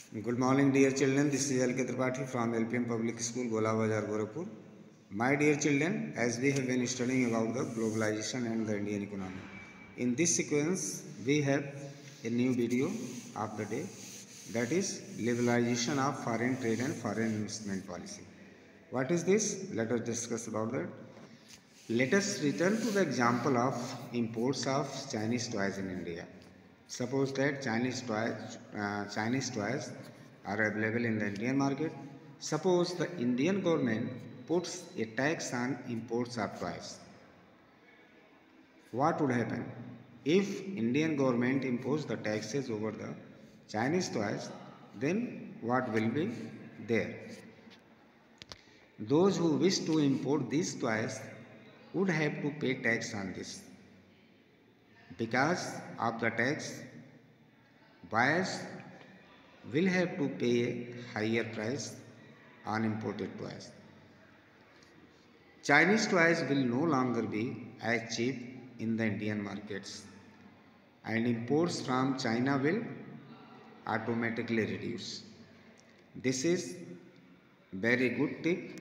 Good morning, dear children. This is L.K. Tripathi from LPM Public School, Gola Bazar, Gorakhpur. My dear children, as we have been studying about the globalization and the Indian economy, in this sequence we have a new video of the day, that is liberalization of foreign trade and foreign investment policy. What is this? Let us discuss about that. Let us return to the example of imports of Chinese toys in India. Suppose that Chinese toys are available in the Indian market. Suppose the Indian government puts a tax on imports of toys. What would happen? If Indian government impose the taxes over the Chinese toys, then what will be there? Those who wish to import these toys would have to pay tax on this. Because of the tax, buyers will have to pay a higher price on imported toys. Chinese toys will no longer be as cheap in the Indian markets, and imports from China will automatically reduce. This is very good tip.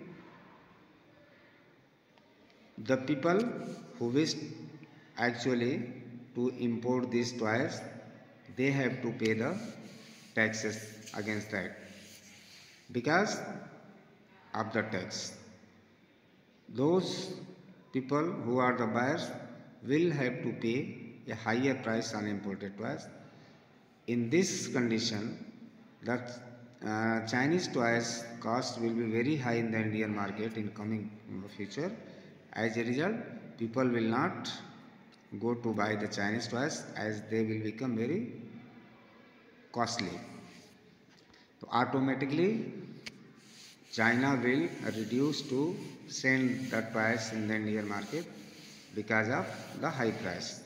The people who wish actually to import these toys, they have to pay the taxes against that because of the tax. Those people who are the buyers will have to pay a higher price on imported toys. In this condition, the Chinese toys cost will be very high in the Indian market in coming future. As a result, people will not go to buy the Chinese toys as they will become very costly. So automatically China will reduce to send the toys in the Indian market because of the high price.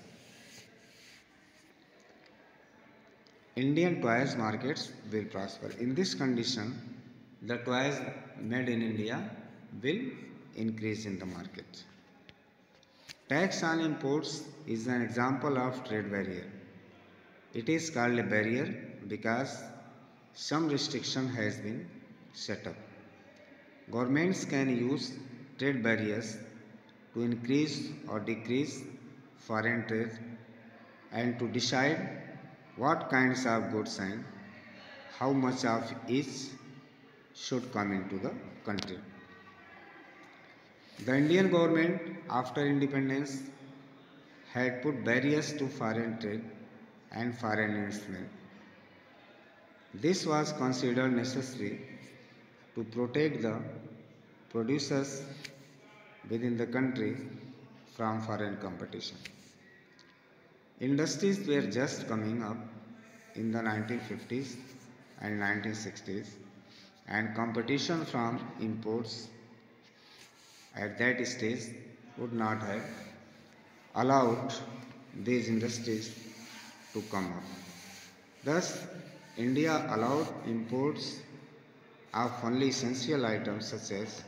Indian toys markets will prosper. In this condition, the toys made in India will increase in the market. Tax on imports is an example of trade barrier. It is called a barrier because some restriction has been set up. Governments can use trade barriers to increase or decrease foreign trade and to decide what kinds of goods and how much of each should come into the country. The Indian government after independence had put barriers to foreign trade and foreign investment. This was considered necessary to protect the producers within the country from foreign competition. Industries were just coming up in the 1950s and 1960s, and competition from imports at that stage would not have allowed these industries to come up. Thus, India allowed imports of only essential items such as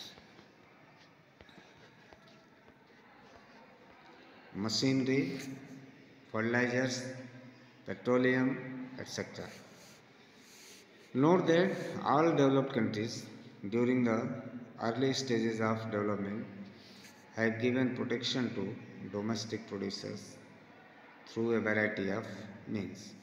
machinery, fertilizers, petroleum, etc. Note that all developed countries during the early stages of development have given protection to domestic producers through a variety of means.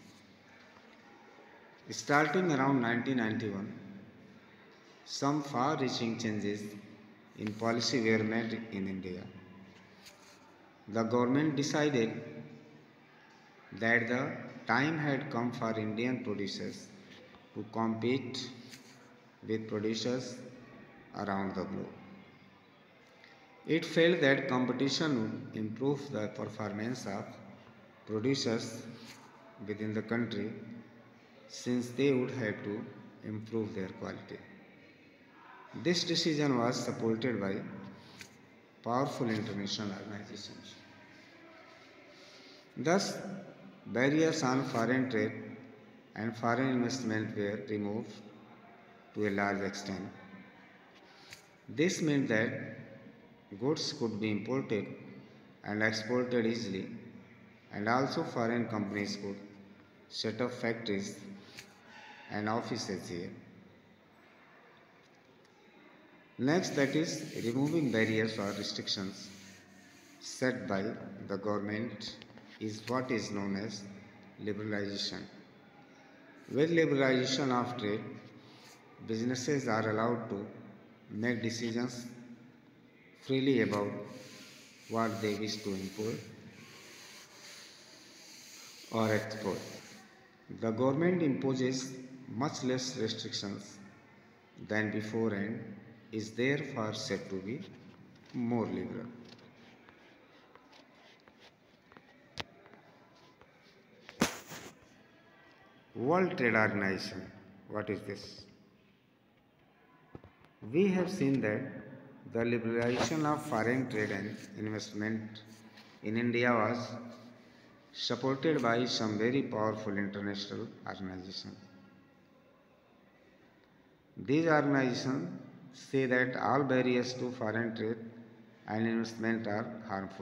Starting around 1991, some far-reaching changes in policy were made in India. The government decided that the time had come for Indian producers to compete with producers around the globe. It felt that competition would improve the performance of producers within the country since they would have to improve their quality. This decision was supported by powerful international organizations. Thus, barriers on foreign trade and foreign investment were removed to a large extent. This meant that goods could be imported and exported easily, and also foreign companies could set up factories and offices here. Next, that is removing barriers or restrictions set by the government is what is known as liberalization. With liberalization of trade, businesses are allowed to make decisions freely about what they wish to import or export. The government imposes much less restrictions than before and is therefore said to be more liberal. World Trade Organization. What is this? We have seen that the liberalization of foreign trade and investment in India was supported by some very powerful international organizations. These organizations say that all barriers to foreign trade and investment are harmful.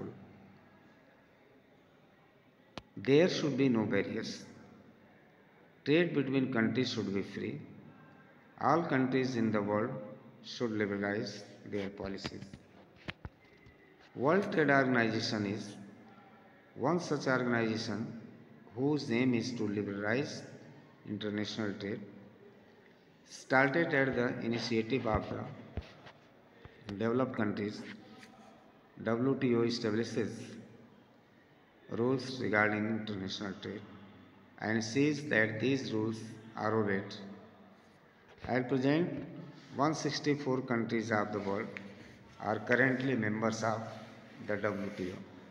There should be no barriers. Trade between countries should be free. All countries in the world should liberalize their policies. World Trade Organization is one such organization whose aim is to liberalize international trade, started at the initiative of the developed countries. WTO establishes rules regarding international trade and sees that these rules are obeyed. At present, 164 countries of the world are currently members of the WTO.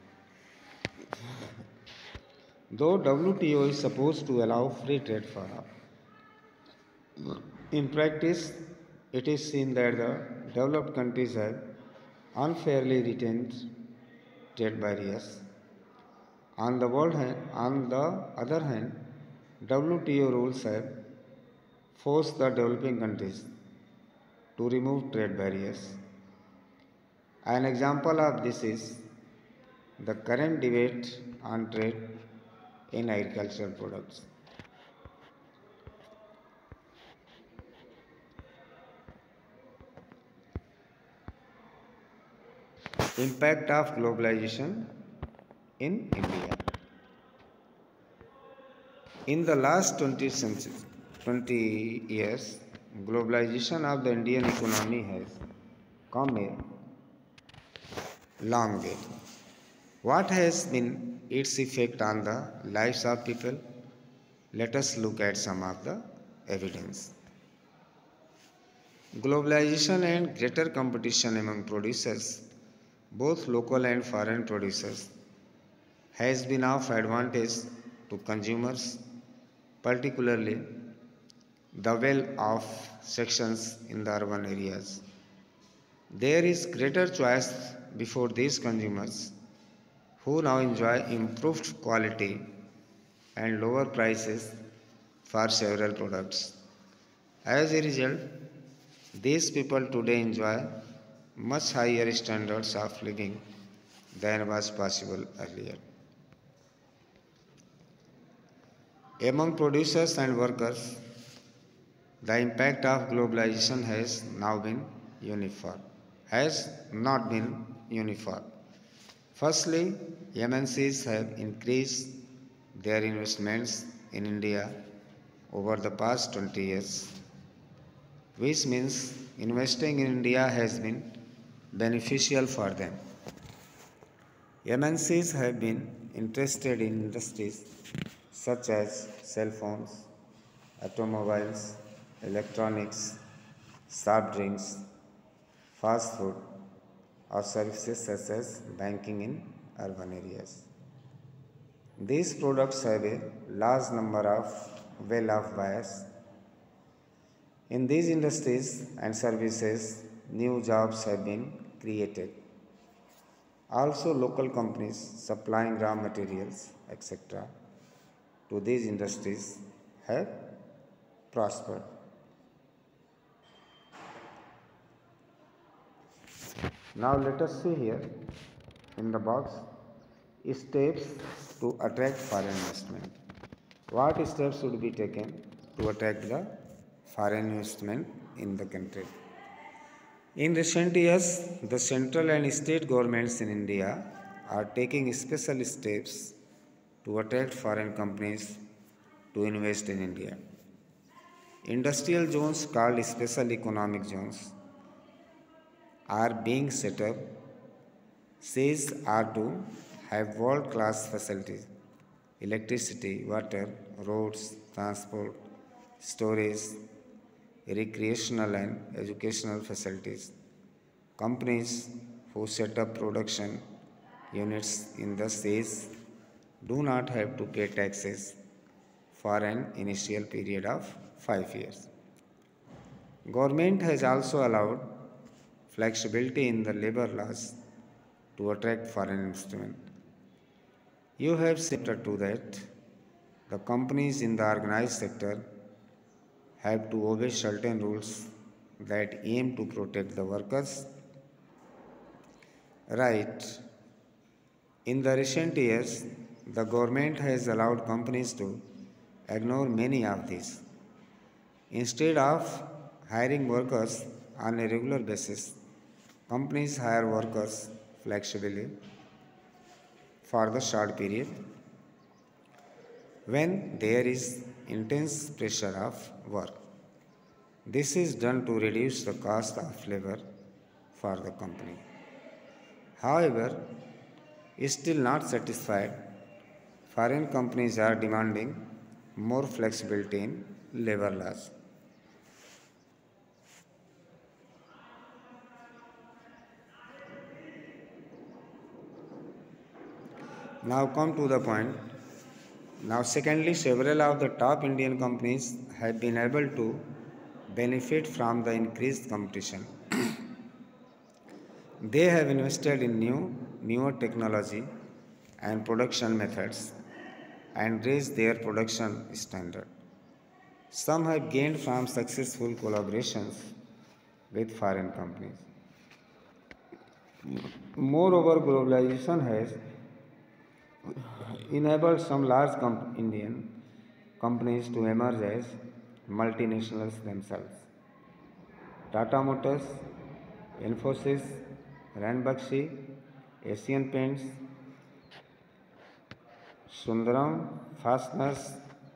Though WTO is supposed to allow free trade for all, in practice, it is seen that the developed countries have unfairly retained trade barriers. On the other hand, WTO rules have forced the developing countries to remove trade barriers. An example of this is the current debate on trade in agricultural products. Impact of globalization in India. In the last 20 years, globalization of the Indian economy has come a long way. What has been its effect on the lives of people? Let us look at some of the evidence. Globalization and greater competition among producers, both local and foreign producers, has been of advantage to consumers, particularly the well-off sections in the urban areas. There is greater choice before these consumers, who now enjoy improved quality and lower prices for several products. As a result, these people today enjoy much higher standards of living than was possible earlier. Among producers and workers, the impact of globalization has not been uniform. Firstly, MNCs have increased their investments in India over the past 20 years, which means investing in India has been beneficial for them. MNCs have been interested in industries such as cell phones, automobiles, electronics, soft drinks, fast food, or services such as banking in urban areas. These products have a large number of well-off buyers. In these industries and services, new jobs have been created. Also, local companies supplying raw materials, etc., to these industries have prospered. Now let us see here in the box steps to attract foreign investment. What steps should be taken to attract the foreign investment in the country. In recent years, the central and state governments in India are taking special steps to attract foreign companies to invest in India. Industrial zones called special economic zones are being set up. These are to have world class facilities, electricity, water, roads, transport, storage, recreational and educational facilities. Companies who set up production units in the states do not have to pay taxes for an initial period of 5 years. Government has also allowed flexibility in the labor laws to attract foreign investment. You have seen to that the companies in the organized sector have to obey certain rules that aim to protect the workers' right. In the recent years, the government has allowed companies to ignore many of these. Instead of hiring workers on a regular basis, companies hire workers flexibly for the short period when there is intense pressure of work. This is done to reduce the cost of labor for the company. However, still not satisfied, foreign companies are demanding more flexibility in labor laws. Now come to the point. Now secondly, several of the top Indian companies have been able to benefit from the increased competition. They have invested in newer technology and production methods and raised their production standard. Some have gained from successful collaborations with foreign companies. Moreover, globalization has enabled some large Indian companies to emerge as multinationals themselves. Tata Motors, Infosys, Ranbaxy, Asian Paints, Sundaram Fasteners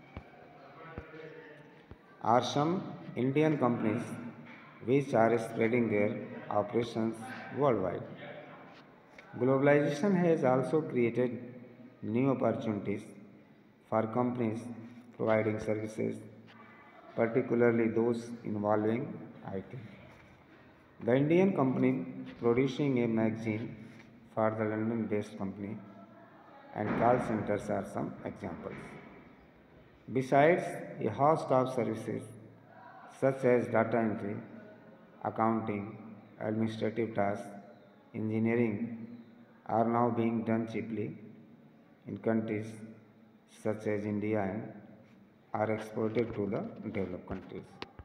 are some Indian companies which are spreading their operations worldwide. Globalization has also created new opportunities for companies providing services, particularly those involving IT. The Indian company producing a magazine for the London based company and call centers are some examples. Besides, a host of services such as data entry, accounting, administrative tasks, engineering are now being done cheaply in countries such as India and are exported to the developed countries.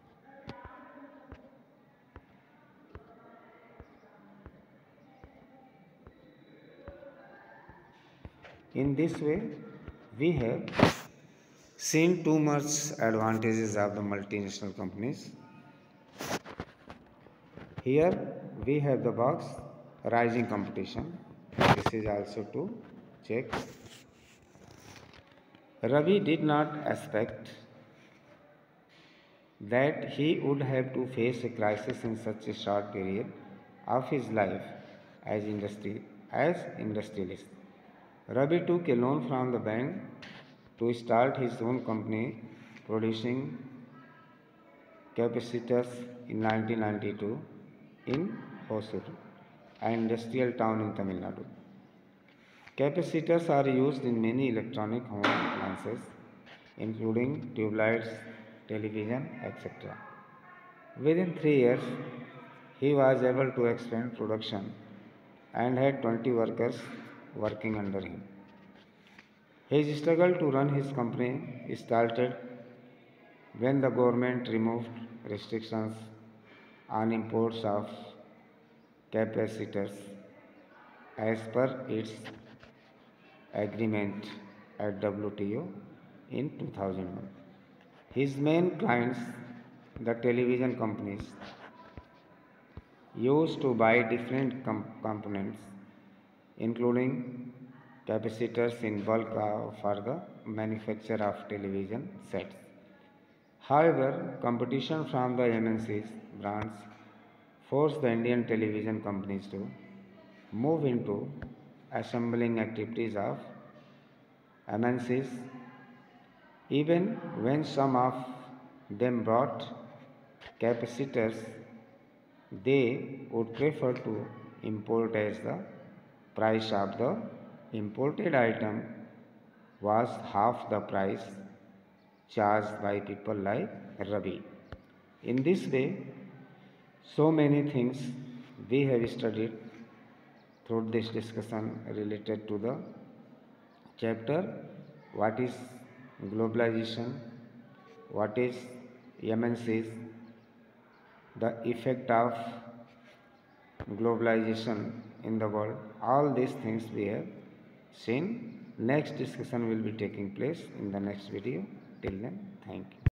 In this way, we have seen too much advantages of the multinational companies. Here we have the box rising competition. This is also to check. Ravi did not expect that he would have to face a crisis in such a short period of his life as industrialist. Ravi took a loan from the bank to start his own company producing capacitors in 1992 in Hosur, an industrial town in Tamil Nadu. Capacitors are used in many electronic home appliances, including tube lights, television, etc. Within 3 years, he was able to expand production and had 20 workers working under him. His struggle to run his company started when the government removed restrictions on imports of capacitors as per its agreement at WTO in 2001. His main clients, the television companies, used to buy different components, including capacitors in bulk for the manufacture of television sets. However, competition from the MNCs brands forced the Indian television companies to move into assembling activities of MNCs, even when some of them brought capacitors. They would prefer to import as the price of the imported item was half the price charged by people like Ravi. In this way, so many things we have studied through this discussion related to the chapter what is globalization, what is MNCs, the effect of globalization in the world. All these things we have seen. Next discussion will be taking place in the next video. Till then, thank you.